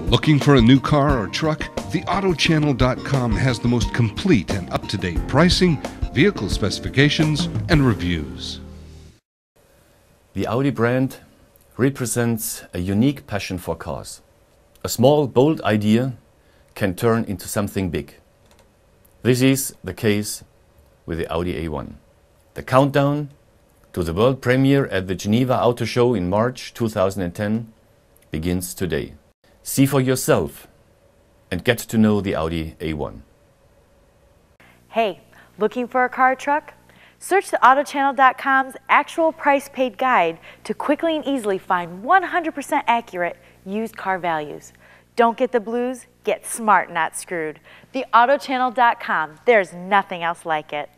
Looking for a new car or truck? TheAutoChannel.com has the most complete and up-to-date pricing, vehicle specifications, and reviews. The Audi brand represents a unique passion for cars. A small, bold idea can turn into something big. This is the case with the Audi A1. The countdown to the world premiere at the Geneva Auto Show in March 2010 begins today. See for yourself and get to know the Audi A1. Hey, looking for a car or truck? Search the AutoChannel.com's actual price paid guide to quickly and easily find 100% accurate used car values. Don't get the blues, get smart, not screwed. The AutoChannel.com, there's nothing else like it.